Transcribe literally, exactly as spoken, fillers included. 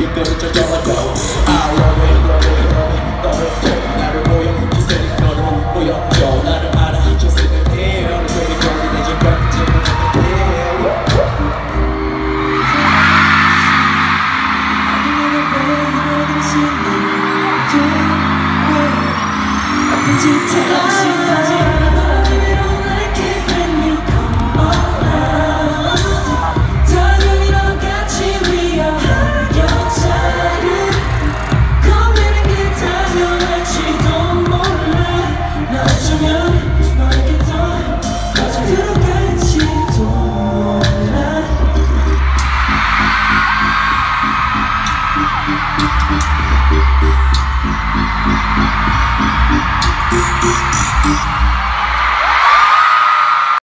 이끌을 쫓아와도 I love it, love it, love it 너를 꼭 나를 보여 기세는 너를 못 보여 나를 알아 just in the air 어느 소리 거리 내 집까지 We'll be right back. We'll be right back.